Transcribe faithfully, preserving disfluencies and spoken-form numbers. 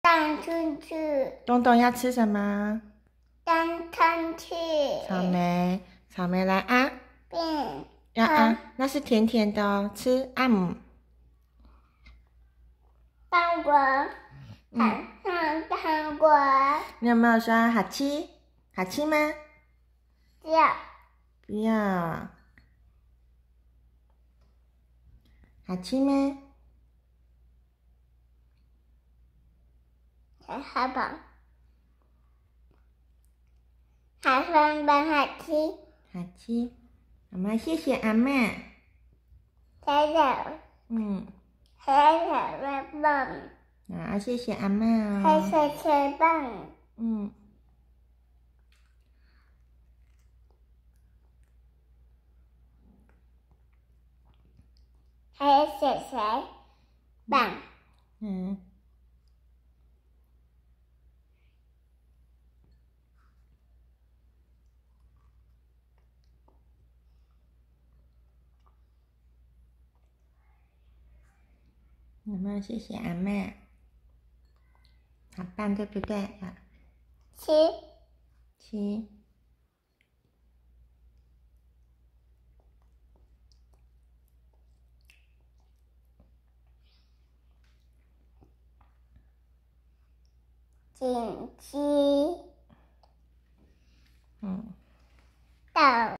蛋出去， 东东要吃什么？ 蛋汤去， 草莓，草莓来啊！ 变要啊，那是甜甜的哦，吃啊姆。 糖果，糖糖糖果。 你有没有说好吃？好吃吗？ 不要， 不要。好吃吗？ 还好吧。还分分好吃。 好吃。我们谢谢阿嬷。 谢谢。 嗯。 谢谢吃棒。 啊，谢谢阿嬷哦。 谢谢吃棒。 嗯。 谢谢谁棒。 嗯。有没有谢谢阿嬷？好棒，对不对？啊， 吃吃。 锦鸡。 嗯。 豆。